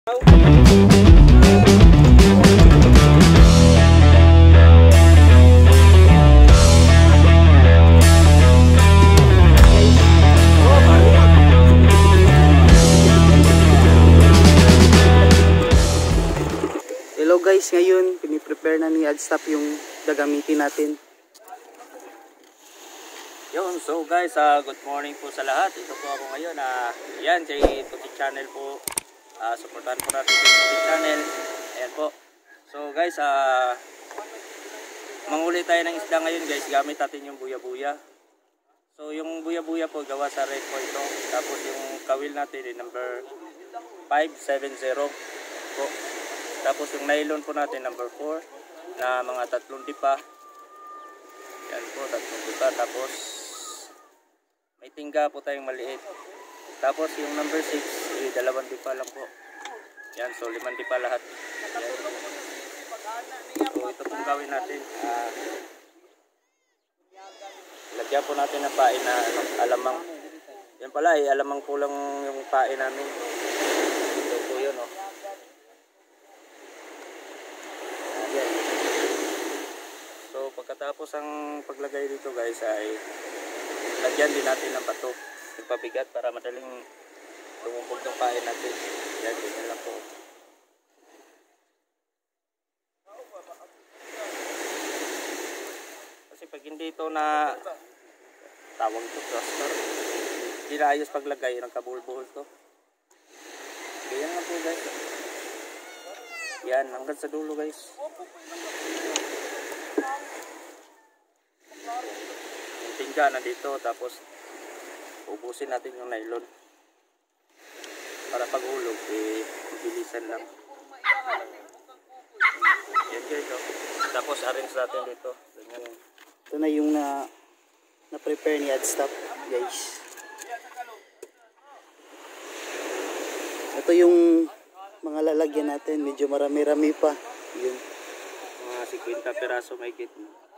Hello guys, ngayon piniprepare na ni Adstop yung gagamitin natin. Yun, so guys, good morning po sa lahat. Ito po ako ngayon. Yan, kay Tutik Channel po. Supportan po natin yung Tutik Channel. Ayan po. So guys, manghuli tayo ng isda ngayon guys. Gamit natin yung buya-buya. So yung buya-buya po gawa sa red po ito. Tapos yung kawil natin number 570 po. Tapos yung nylon po natin number 4 na mga 3 dipa. Yan po, 3 dipa. Tapos may tingga po tayong maliit. Tapos yung number 6, 2 dipa lang po. Yan, so 5 dipa lahat. Yan. So ito pong gawin natin. Lagyan po natin ng pain na alamang. Yan pala, alamang po lang yung pain namin. Ito po yun, oh. So pagkatapos ang paglagay dito guys ay lagyan din natin ng bato, ipabigat para madaling lumubog ng pain natin. Yan, ganyan lang po. Kasi pag hindi ito na tawag ito cluster, hindi na ayos paglagay, nagkabuhol-buhol to. Ganyan lang po guys. Yan, hanggang sa dulo guys. Yung tingga na dito, tapos ubusin natin yung nylon para pag hulog bilisan lang. Yan guys, oh. Tapos arrange natin dito. Ganyan. Ito na yung na-prepare ni Adstop guys. Ito yung mga lalagyan natin, medyo marami-rami pa. Yun. Mga 50 peraso may kit.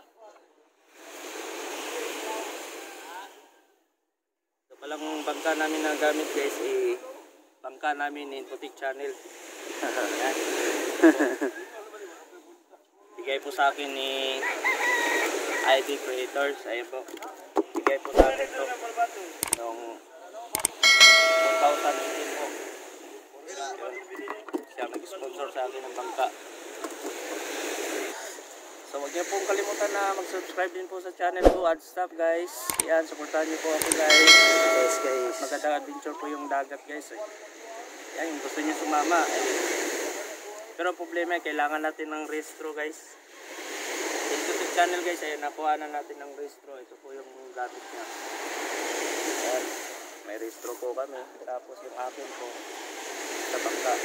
Ito palang bangka namin na gamit guys, bangka namin ni Tutik Channel. Yan. Bigay po sa akin ni ID Creators. Ayun po. Bigay po sa akin to noong 2018 po. Siya nag-sponsor sa akin ng bangka. So huwag niyo pong kalimutan na mag-subscribe din po sa channel ko, Adstop guys. Yan, supportahan niyo po ako guys. Yes guys. Magandang adventure po yung dagat guys. Yan, gusto niyo sumama. Pero problema, kailangan natin ng restro guys. Yung Tutik Channel guys, ayun, nakuhanan natin ng restro. Ito po yung gamit niya. Yan, may restro po kami. Tapos yung akin po sa bangka.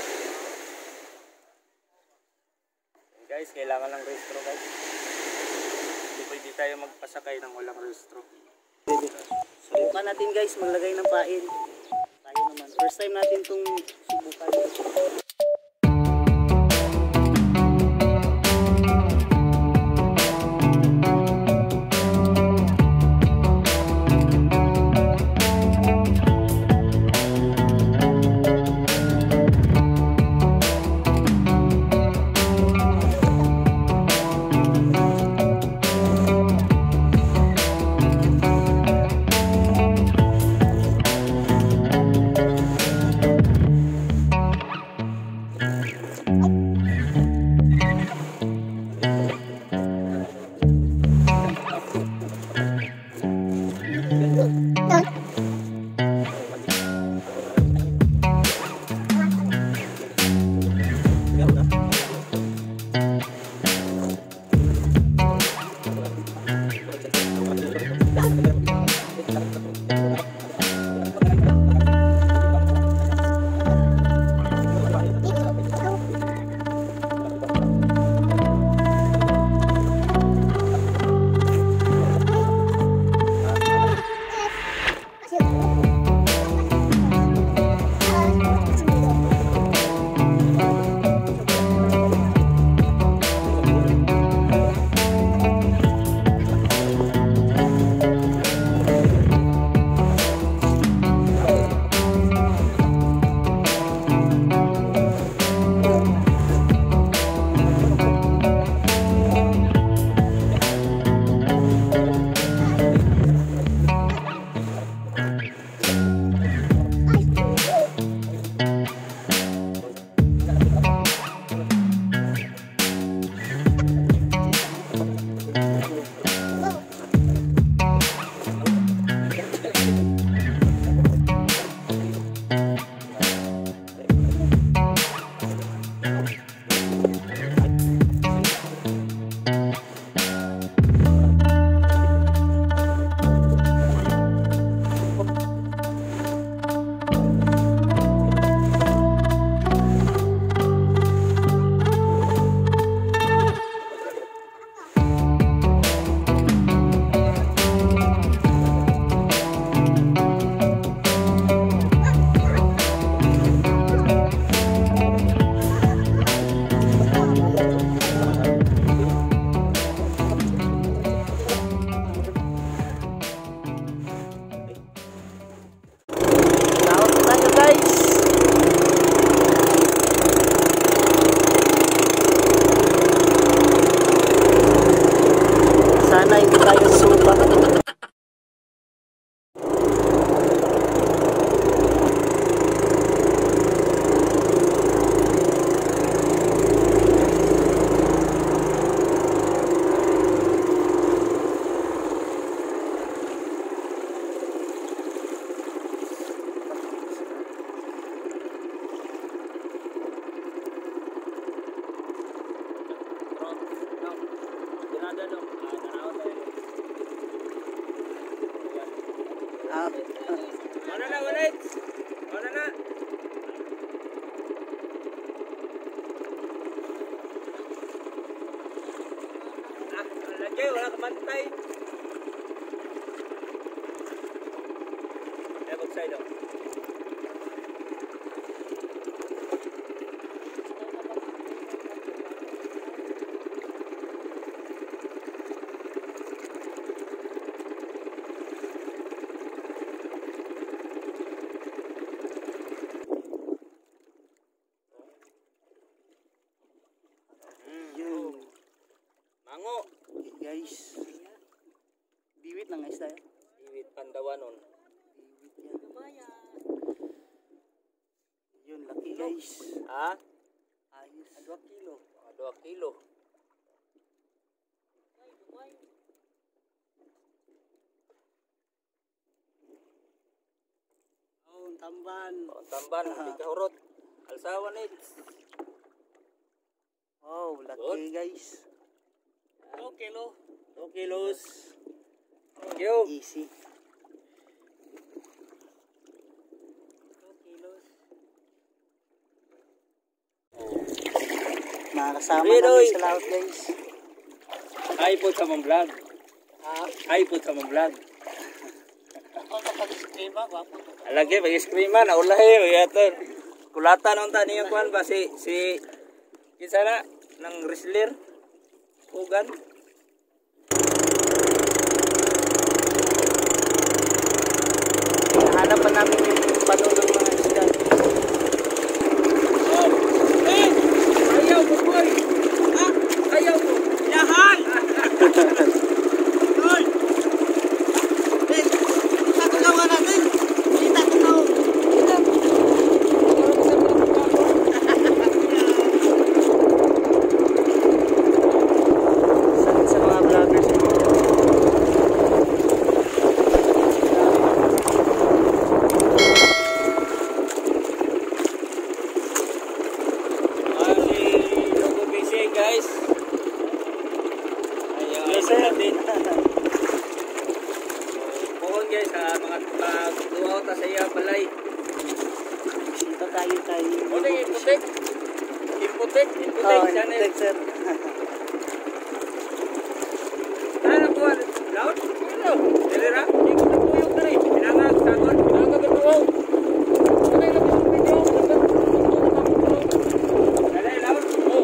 Guys, kailangan ng restro guys. Hindi pwede tayo magpasakay ng walang restro. Subukan natin guys, maglagay ng pain. Tayo naman. First time natin itong subukan. Lagi, wala ka mantay. Bagside oh. Yun. Mango. Okay, guys. Biwit ng isda. Iwit Pandawanon. Yun, laki guys. Ha? Ayos. 2 kilo. 2 kilo. Oh, tamban. Tamban, di kahurot. Alsawan it. Oh, laki Good. guys. 2 kilo. 2 kilos. Thank you. Easy. 2 kilos. Nakakasama Ridoy. namin sa laot guys. Ay po sa mong vlog. Ha? Ay po sa mong vlog. Ako kapag-stream ba? Wapo to. Lagi pag-screama na ulahi yaton. Kulatan nung tani yung kuan ba si kinsa na ng wrestler Hogan. Nahanap pa namin yung pano ng mga isda. Oh! Eh! Ayaw mo boy. Ha? Ayaw mo. Yahan. Tol! Eh, tatagawa natin. Hindi tatagawa. Sa mga vloggers. Si Logo busy guys. Ayaw Yes, sir. natin. Puhon guys sa mga pagduaw ta sa iya balay. Bisita tayo tayo. Ano yung imputek? Imputek? Oh, Imputek channel. thanks, sir. Ano po? Laut? Ano? Dilira? Hindi ko nagpuyog na rin. Pinangag, sagon. Pinangag ang tuwaw. Ano yung nabisong video? Dali, laut? Oo.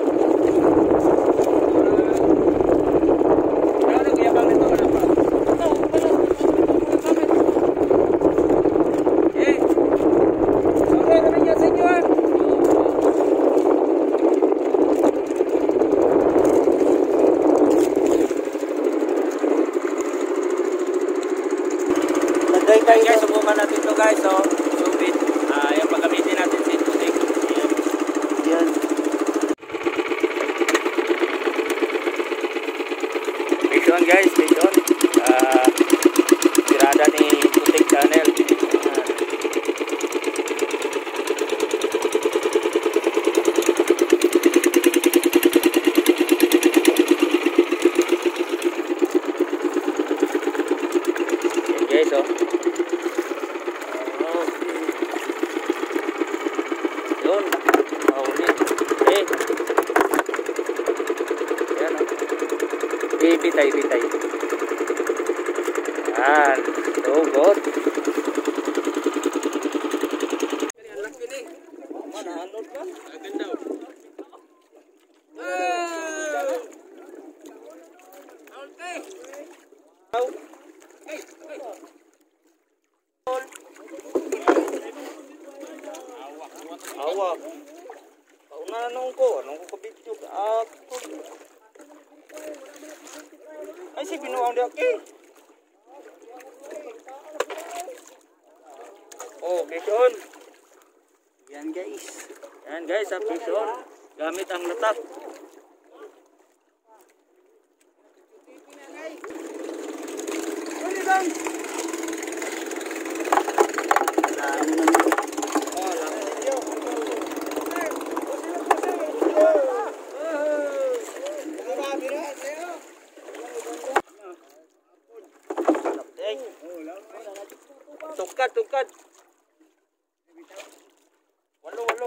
Ano kayabang nito? Ano pa? Ito, pala. Eh. Sorry, kami niya sa inyo ah. Lagay tayo. Guys, subukan natin to guys. So, subit. Yung paggamitin natin sa inputik. Yan. Fish on guys, fish on. Tirada ni Putik Channel. Yan guys, oh. Yun. Mahuli. Eh. Yan, oh. Bitay. Yan. So good. Ang laki ni. Manahanod ka? Ganda. Okay. Awak. Anong ko kabidyo ka ako. Ay si binuang dia ki. Oh, fish on. Yan guys. Yan guys, sa fish on. Gamit ang latak. Dami naman. Oh, laki. Tukad. Walo.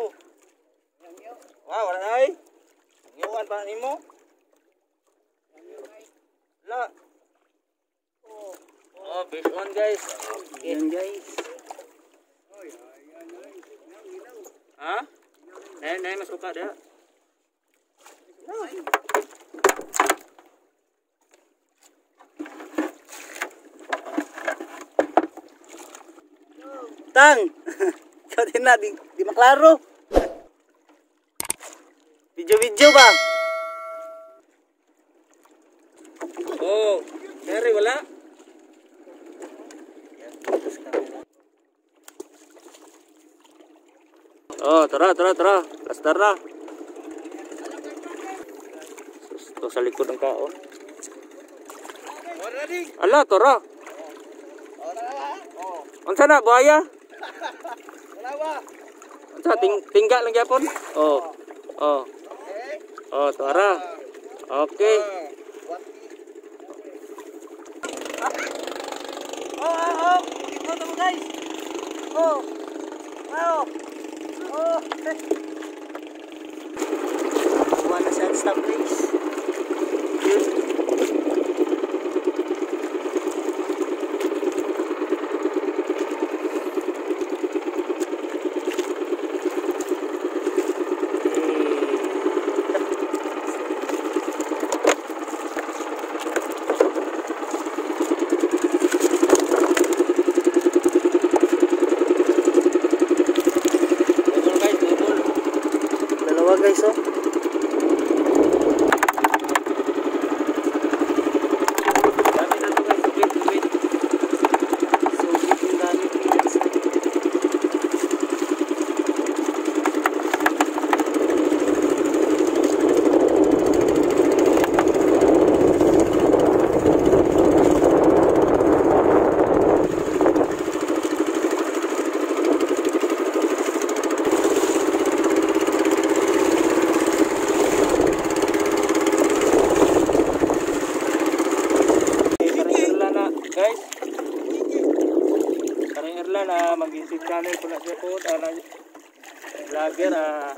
Wah, wala na ay. Iwan pa nimo. Wala. Oh, fish on guys. Yan guys. Ha? Nay mas suka dia. Tang! Ikaw din na, di maklaro. Video ba? Oh, Mary wala. Oh, tara. Lastar na. Ito sa likod ng kao. Ala, tara. Unsa na, buhaya? Unsa, tingga lang yapon? Oh. Oh, tara. Okay. Oh. Ito mo guys. Oh. Oh. Kuha na siya ang stop guys. Guys, oh. Gamit na to guys, wait. So, yung gamit ni guys. Guys, karang Erlan mag-YouTube channel ko na siya po, vlogger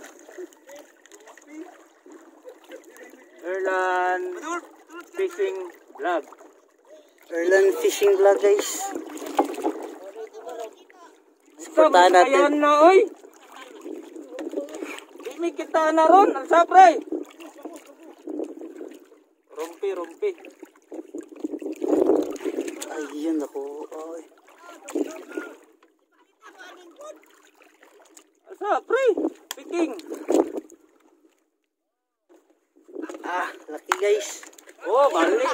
Erlan Fishing Vlog. Erlan Fishing Vlog guys. Supportahan natin. Ayan na oy. May kita na ron, ang sapray. Rumpi. Ayun ako. Ay. Asa, pre? Picking. Laki guys. Oh, balik.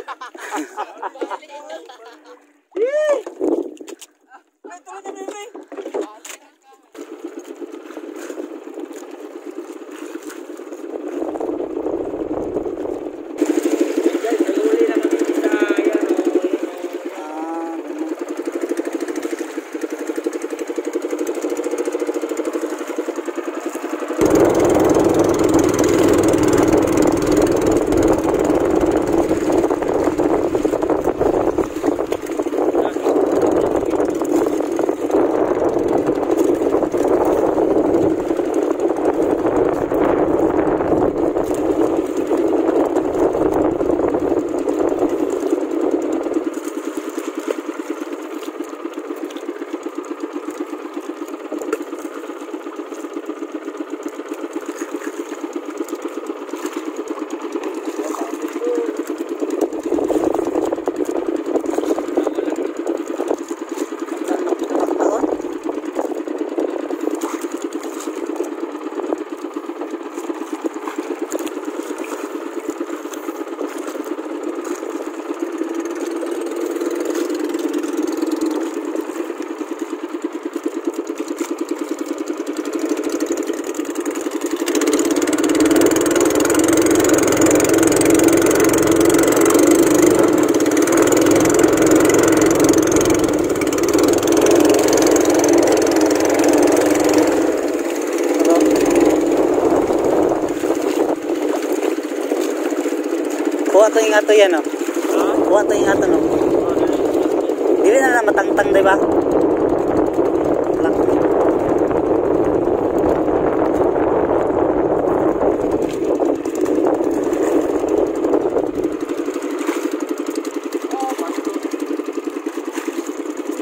Kuha to yung ato yan, oh. Kuha to yung ato, no. Dili na matangtang, diba?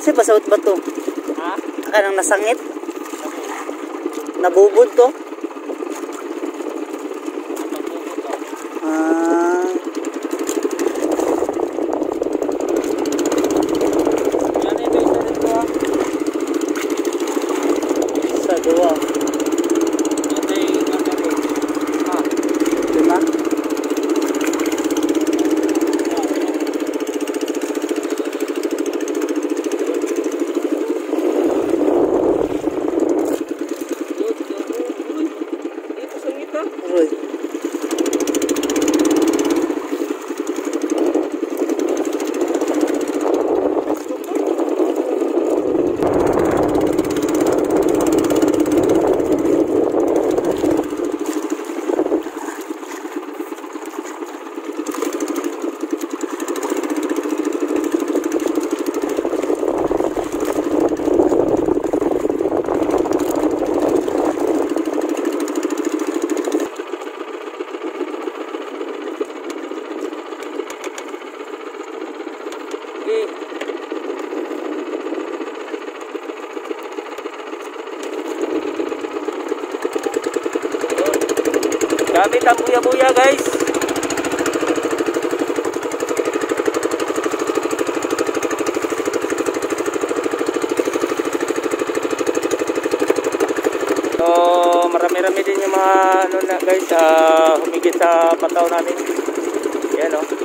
Kasi basawat ba to? Ha? Kanang nasangit? Nabubod to? Ah, Yan ay may isa rin ko ah. sa duwa. Yan ay ano rin. Ha? Lima? Uy, ito sangit ah. Uy. Okay. Gamit ang buya-buya guys. So marami-rami din yung mga ano na guys, humigit sa pataw natin. Yan oh.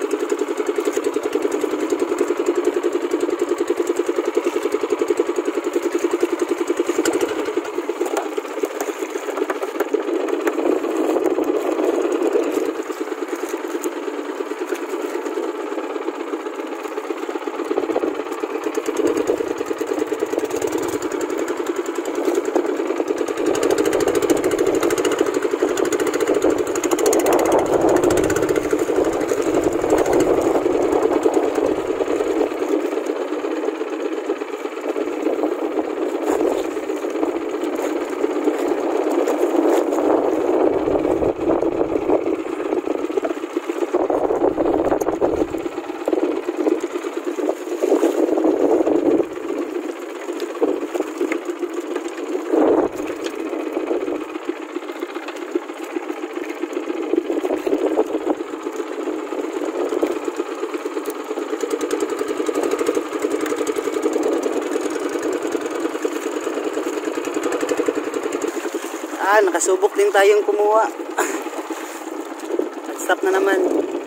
Nakasubok din tayong kumuha. At stop na naman.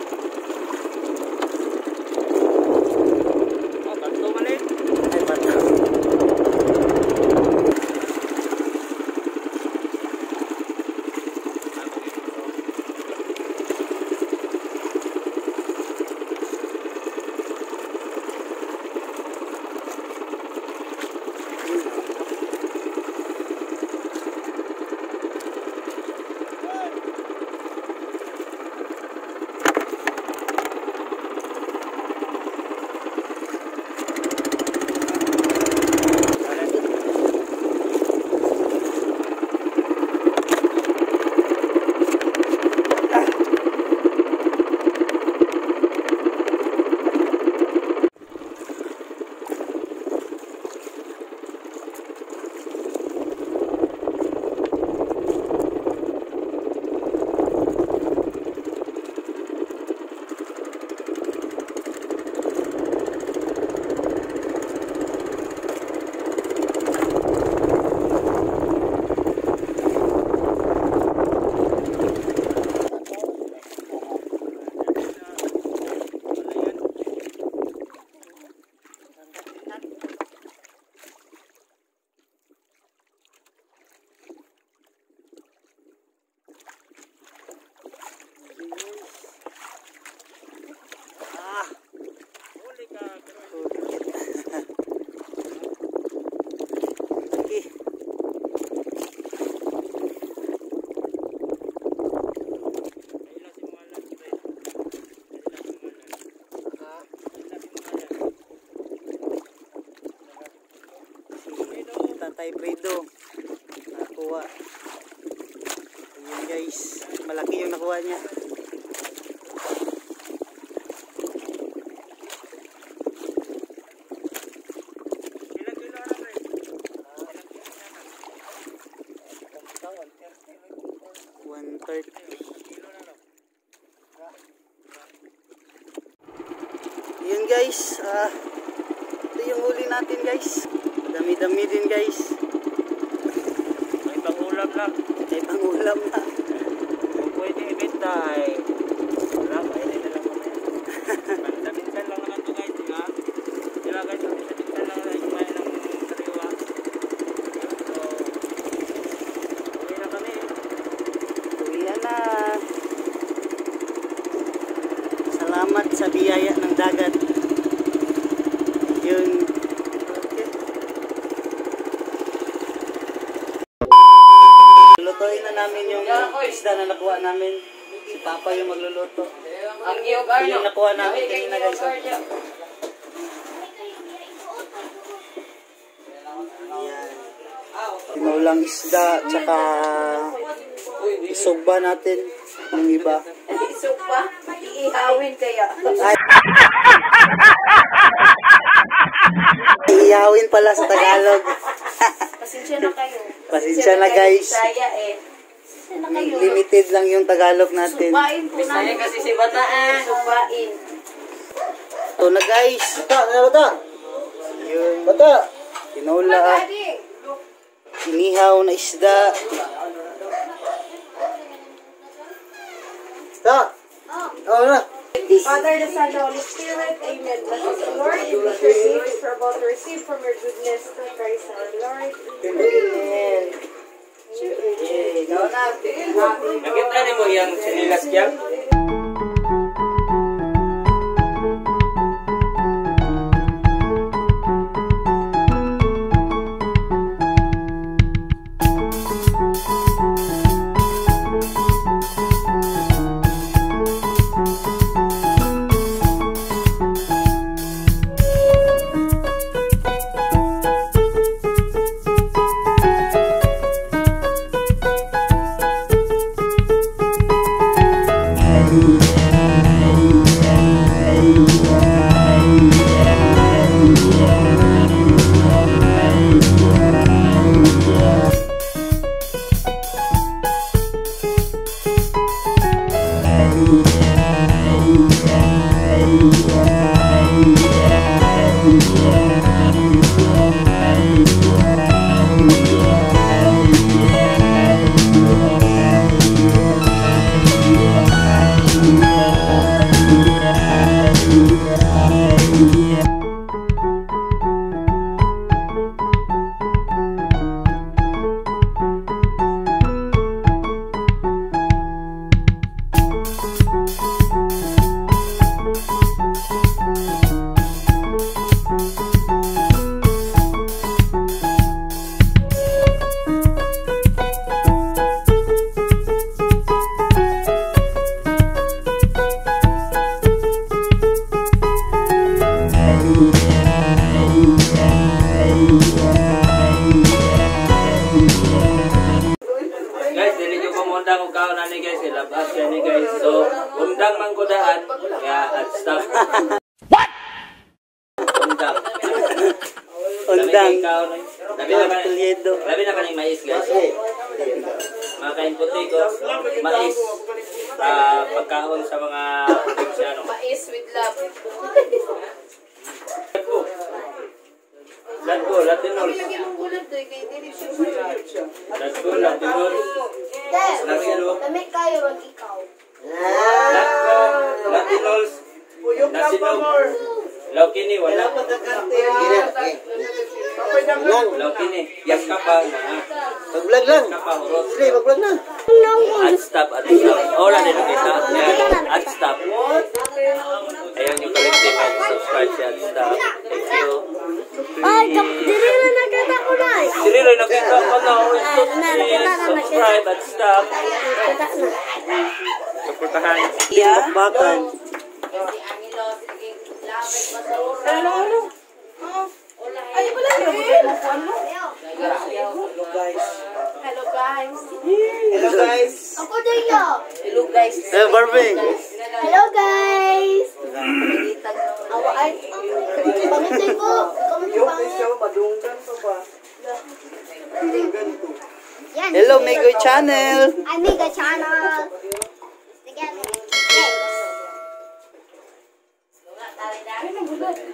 Oh, kanto mali. Ay, bata. Tatay Fredo nakuha. Ayan guys, malaki yung nakuha niya. Yun guys, ito yung huli natin guys. Dami-dami din guys. May pangulam na. May pangulam na. Kung pwede ibenta ay wala, pwede na lang mamaya. Minsan lang naman ito guys, diba? Diba guys, minsan lang naman kumain ng sariwa. So, uwi na kami. Uwi na. Salamat sa biyaya ng dagat. Yun. Okay. Lutuin na namin yung isda na nakuha namin. Si Papa yung magluluto. Yung nakuha namin kanina guys. Ayan. Tinulang isda, tsaka isugba natin ng iba. Isugba? Iihawin kaya. Iyawin pala sa Tagalog. Pasensya na kayo. Pasensya na guys. Bisaya eh. Pasensya na kayo. Limited lang yung Tagalog natin. Subain po namin. kasi si Bata Subain. Ito na guys. Bata. Yun. Bata. Tinola. Inihaw na isda. Na. Father, the Son, the Holy Spirit, Amen. Bless us, Lord, and be your gifts for about to receive from your goodness through Christ our Lord. Amen. Ikaw na. Nakita niyo mo yung sinilas yan? Guys, dili nyo ko mundang kung kaon na ni guys, ilabas yan ni guys. So, undang man ko daan, kaya at stop. What? Undang. Undang. Labi na kaning mais guys. Mga kain puti ko, mais. Pagkaon sa mga ano. Mais with love. Latgo, latinol. Lagyan mong bulag doy kay dili siya. Latgo, latinol. Latinol. Dami kayo wag ikaw. Latinol. Nasinol. Laukini, wala. Laukini. Yes ka pa. Mag-vlog lang. Sige, mag-vlog na. At stop, at stop. Wala din kita. At stop. Ayan yung collective at subscribe siya at stop. Thank you. Ay, dili na nakita ko na. Dili rin nakita ko na. Subscribe at stop. Supportahan. Bakbakan. Ano? Ay, wala yung ano? Hello guys. Hello guys. Hello guys. Ako din yo. Hello guys. Hey Barbie. Hello guys. Awa ay. Pangitay ko. Ikaw mo pangit. Madunggan pa ba? Ya, Yan. Hello, Megoy Channel. I make a channel.